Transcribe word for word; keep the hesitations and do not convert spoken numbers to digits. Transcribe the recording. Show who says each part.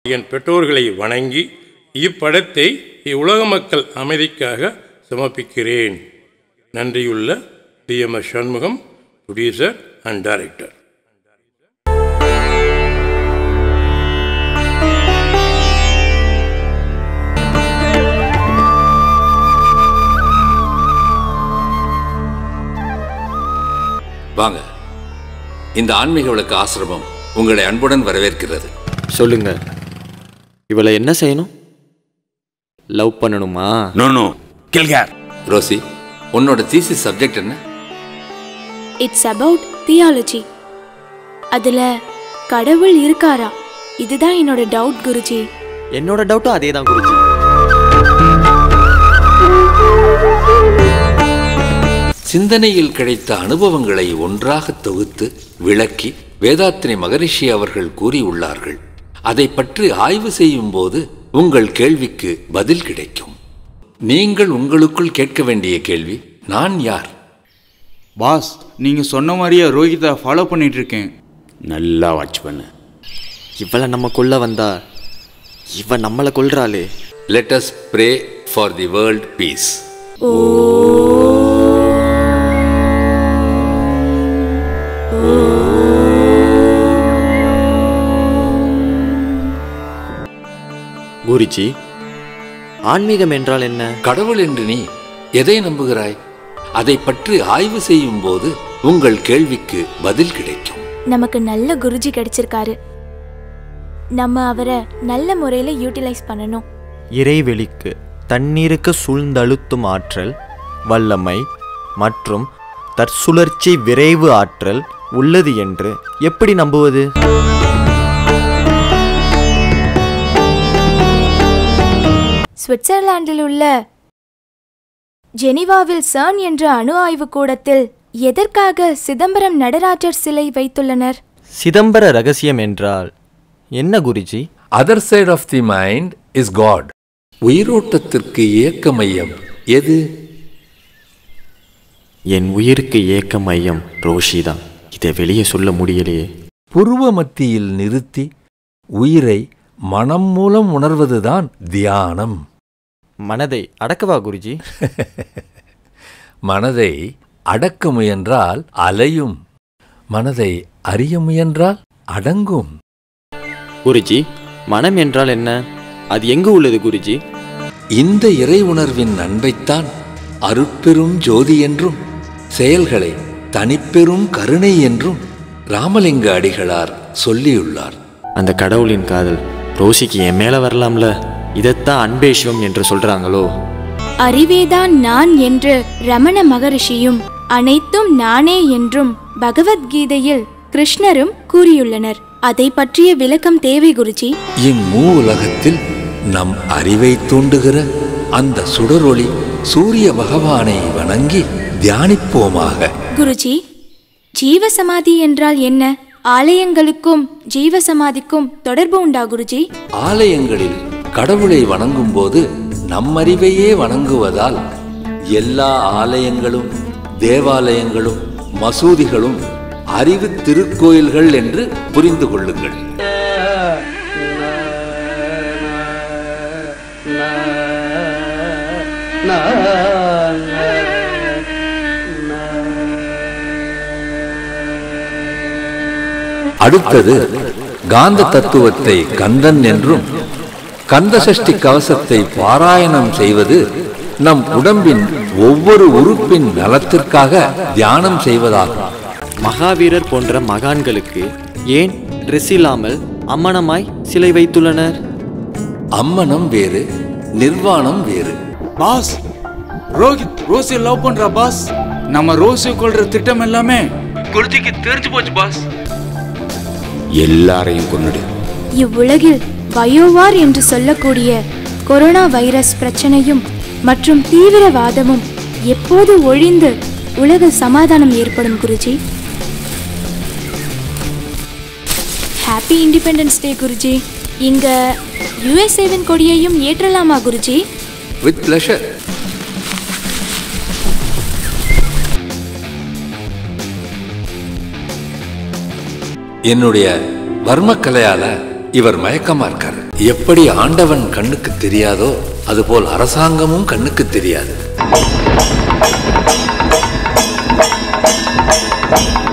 Speaker 1: என் பெற்றோர்களை வணங்கி இப்படத்தை இவ்வுலக மக்கள் அமைதிக்காக சமர்ப்பிக்கிறேன். நன்றியுள்ள T M S Shanmugam, producer and director.
Speaker 2: வாங்க, இந்த ஆன்மீக விளக்கு ஆசிரமம் உங்களை அன்புடன் வரவேற்கிறது.
Speaker 3: சொல்லுங்க, இவளை என்ன செய்யணும்? லவ் பண்ணணுமா?
Speaker 4: நோ நோ கில்கர்.
Speaker 2: ரோசி, உன்னோட தீசிஸ் சப்ஜெக்ட் என்ன?
Speaker 5: It's about theology. அதுல கடவுள் இருக்காரா? இதுதான் என்னோட டவுட் குருஜி.
Speaker 3: என்னோட டவுட்டும் அதே தான் குருஜி.
Speaker 2: சிந்தனையில் கிடைத்த அனுபவங்களை ஒன்றாக தொகுத்து விளக்கி வேதாத்திரி மகரிஷி அவர்கள் கூறியுள்ளார்கள். அதை பற்றி ஆய்வு செய்யும் போது உங்கள் கேள்விக்கு பதில் கிடைக்கும். நீங்கள் உங்களுக்குள் கேட்க வேண்டிய கேள்வி, நான் யார்?
Speaker 4: பாஸ், நீங்க சொன்ன மாதிரியே ரோஹித்தை ஃபாலோ பண்ணிட்டு இருக்கேன். நல்லா வாட்ச் பண்ண.
Speaker 3: இவளை நம்ம கொல்ல வந்தா இவ நம்மளை கொல்றாளே.
Speaker 2: Let us pray for the world peace.
Speaker 3: Guruji, ஆன்மீகம் என்றால் என்ன?
Speaker 2: கடவுள் என்று நீ எதை நம்புகிறாய்? அதை பற்றி ஆய்வு செய்யும் போது உங்கள் கேள்விக்கு பதில் கிடைக்கும்.
Speaker 5: நமக்கு நல்ல குருஜி கிடைச்சிருக்காரு. நம்ம அவரை நல்ல முறையில யூட்டிலைஸ் பண்ணணும்.
Speaker 6: இறைவெளிக்கு தண்ணீருக்கு சூழ்ந்தழுத்தும் ஆற்றல், வல்லமை மற்றும் தற்சுழற்சி விரைவு ஆற்றல் உள்ளது என்று எப்படி நம்புவது?
Speaker 5: சுவிட்சர்லாந்தில் உள்ள ஜெனீவாவில் சர்ன் என்ற அணு ஆய்வு கூடத்தில் எதற்காக சிதம்பரம் நடராஜர் சிலை வைத்துள்ளனர்?
Speaker 6: சிதம்பர ரகசியம் என்றால் என்ன Guruji?
Speaker 2: Other side of the mind is God. உயிரோட்டத்திற்கு ஏக்க மையம் எது?
Speaker 3: என் உயிருக்கு ஏக்க மையம் ரோஷிதான். இதை வெளியே சொல்ல முடியலையே.
Speaker 2: புருவ மத்தியில் நிறுத்தி உயிரை மனம் மூலம் உணர்வதுதான் தியானம்.
Speaker 6: மனதை அடக்கவா குருஜி?
Speaker 2: மனதை அடக்க முயன்றால் அலையும், மனதை அறிய முயன்றால் அடங்கும்.
Speaker 3: குருஜி, மனம் என்றால் என்ன? அது எங்கு உள்ளது குருஜி?
Speaker 2: இந்த இறை உணர்வின் அன்பைத்தான் அருட்பெரும் ஜோதி என்றும் செயல்களை தனிப்பெரும் கருணை என்றும் ராமலிங்க அடிகளார் சொல்லியுள்ளார்.
Speaker 3: அந்த கடவுளின் காதல் ரோஷிக்கு என் மேல வரலாம்ல. இதைத்தான் அன்பேஷ்வம் என்று சொல்றாங்களோ?
Speaker 5: அறிவேதான் நான் என்று ரமண மகரிஷியும் அனைத்தும் நானே என்றும் பகவத்கீதையில் கிருஷ்ணரும் கூறியுள்ளனர். அதை பற்றிய விளக்கம் தேவை குருஜி.
Speaker 2: இம்மூ உலகத்தில் நம் அறிவை தூண்டுகிற அந்த சுடரொளி சூரிய பகவானை வணங்கி தியானிப்போமாக.
Speaker 5: குருஜி, ஜீவசமாதி என்றால் என்ன? ஆலயங்களுக்கும் ஜீவசமாதிக்கும் தொடர்பு உண்டா குருஜி?
Speaker 2: ஆலயங்களில் கடவுளை வணங்கும் போது நம்மறிவையே வணங்குவதால் எல்லா ஆலயங்களும் தேவாலயங்களும் மசூதிகளும் அறிவு திருக்கோயில்கள் என்று புரிந்து கொள்ளுங்கள். அடுத்தது காந்த தத்துவத்தை கந்தன் என்றும் கந்த சஷ்டி கவசத்தை பாராயணம் செய்வது நம் உடம்பின் ஒவ்வொரு உறுப்பின் நலத்திற்காக தியானம் செய்வதாகும்.
Speaker 3: மகாவீரர் போன்ற மகான்களுக்கு ஏன் ட்ரெஸ் இல்லாமல் அம்மனமாய் சிலை வைத்துள்ளனர்?
Speaker 2: அம்மனம் வேறு, நிர்வாணம் வேறு.
Speaker 4: பாஸ், ரோஹித் ரோசி லவ் பண்றா பாஸ். நம்ம ரோசி கொல்ற திட்டம் எல்லாமே குருஜிக்கு தெரிஞ்சு போச்சு பாஸ். எல்லாரையும் கொன்னுடு.
Speaker 5: இவ்வுலகில் பயோவார் என்று சொல்லக்கூடிய கொரோனா வைரஸ் பிரச்சனையும் மற்றும் தீவிரவாதமும் எப்போது ஒழிந்து உலக சமாதானம் ஏற்படும் Guruji? Happy independence day Guruji. இங்க யுஎஸ்ஏவின் கொடியையும் ஏற்றலாமா குருஜி?
Speaker 2: With pleasure. என்னுடைய வர்மக்கலையால இவர் மயக்கமா இருக்காரு. எப்படி ஆண்டவன் கண்ணுக்கு தெரியாதோ அதுபோல் அரசாங்கமும் கண்ணுக்கு தெரியாது.